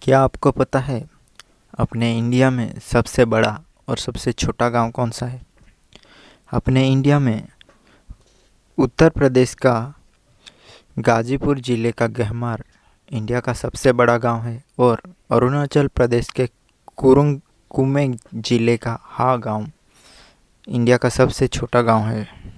क्या आपको पता है अपने इंडिया में सबसे बड़ा और सबसे छोटा गांव कौन सा है? अपने इंडिया में उत्तर प्रदेश का गाजीपुर ज़िले का गहमार इंडिया का सबसे बड़ा गांव है और अरुणाचल प्रदेश के कुरुंग कुमें ज़िले का हा गांव इंडिया का सबसे छोटा गांव है।